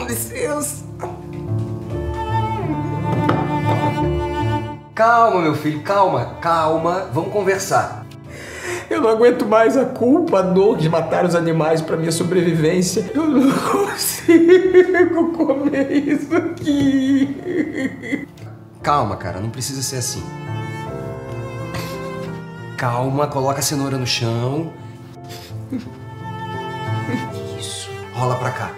licença. Calma, meu filho, calma. Vamos conversar. Eu não aguento mais a culpa, a dor de matar os animais para minha sobrevivência. Eu não consigo comer isso aqui. Calma, cara, não precisa ser assim. Calma, coloca a cenoura no chão. Isso, rola pra cá.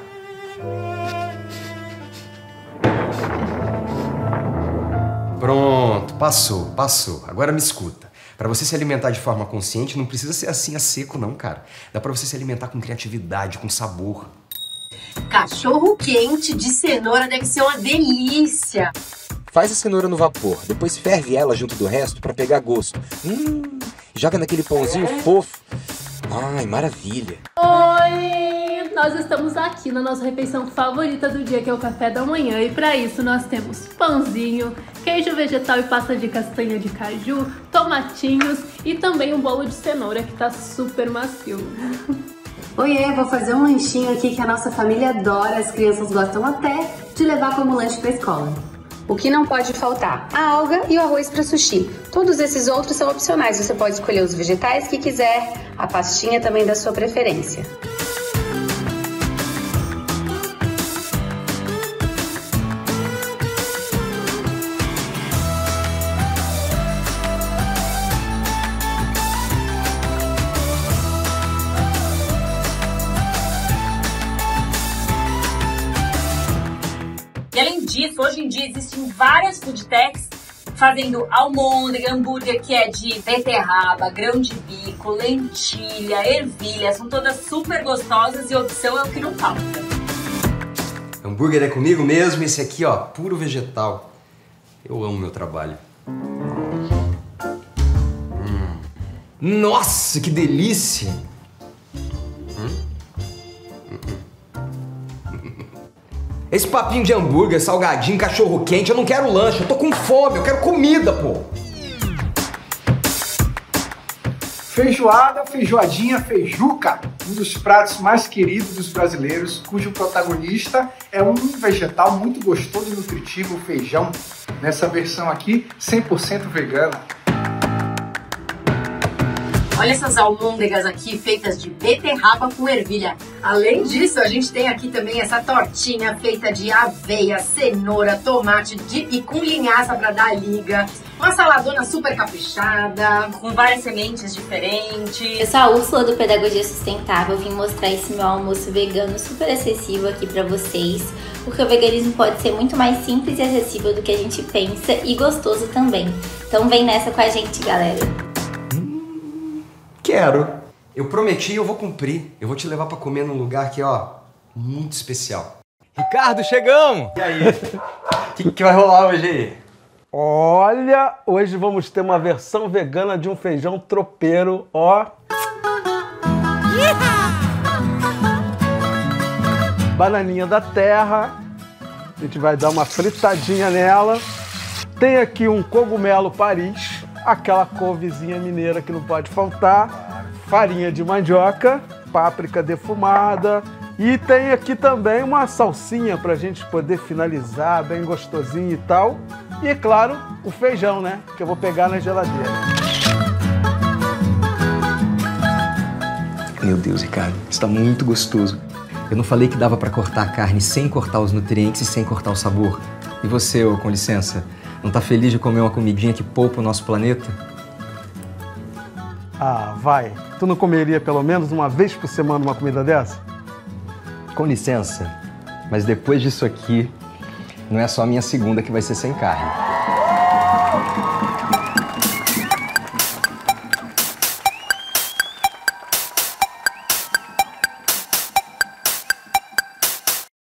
Pronto, passou. Agora me escuta. Pra você se alimentar de forma consciente, não precisa ser assim a seco não, cara. Dá pra você se alimentar com criatividade, com sabor. Cachorro quente de cenoura deve ser uma delícia. Faz a cenoura no vapor, depois ferve ela junto do resto pra pegar gosto. Joga naquele pãozinho fofo. Ai, maravilha. Oi! Nós estamos aqui na nossa refeição favorita do dia, que é o café da manhã. E para isso nós temos pãozinho, queijo vegetal e pasta de castanha de caju, tomatinhos e também um bolo de cenoura que tá super macio. Oiê, vou fazer um lanchinho aqui que a nossa família adora. As crianças gostam até de levar como lanche pra escola. O que não pode faltar? A alga e o arroz para sushi. Todos esses outros são opcionais, você pode escolher os vegetais que quiser, a pastinha também da sua preferência. E além disso, hoje em dia existem várias food techs fazendo almôndega, hambúrguer que é de beterraba, grão de bico, lentilha, ervilha, são todas super gostosas e opção é o que não falta. Hambúrguer é comigo mesmo, esse aqui, ó, puro vegetal. Eu amo meu trabalho. Nossa, que delícia! Esse papinho de hambúrguer, salgadinho, cachorro quente, eu não quero lanche, eu tô com fome, eu quero comida, pô! Feijoada, feijoadinha, feijuca, um dos pratos mais queridos dos brasileiros, cujo protagonista é um vegetal muito gostoso e nutritivo, o feijão. Nessa versão aqui, 100% vegana. Olha essas almôndegas aqui feitas de beterraba com ervilha. Além disso, a gente tem aqui também essa tortinha feita de aveia, cenoura, tomate e com linhaça para dar liga. Uma saladona super caprichada, com várias sementes diferentes. Eu sou a Úrsula do Pedagogia Sustentável, vim mostrar esse meu almoço vegano super acessível aqui para vocês, porque o veganismo pode ser muito mais simples e acessível do que a gente pensa e gostoso também. Então vem nessa com a gente, galera. Quero. Eu prometi e eu vou cumprir. Eu vou te levar pra comer num lugar que, ó, muito especial. Ricardo, chegamos! E aí? O que vai rolar hoje aí? Olha, hoje vamos ter uma versão vegana de um feijão tropeiro, ó. Bananinha da terra. A gente vai dar uma fritadinha nela. Tem aqui um cogumelo Paris, aquela couvezinha mineira que não pode faltar, farinha de mandioca, páprica defumada e tem aqui também uma salsinha pra gente poder finalizar bem gostosinho e tal. E é claro, o feijão, né, que eu vou pegar na geladeira. Meu Deus, Ricardo, está muito gostoso. Eu não falei que dava pra cortar a carne sem cortar os nutrientes e sem cortar o sabor? E você, ô, com licença, não tá feliz de comer uma comidinha que poupa o nosso planeta? Ah, vai. Tu não comeria pelo menos uma vez por semana uma comida dessa? Com licença, mas depois disso aqui, não é só a minha segunda que vai ser sem carne.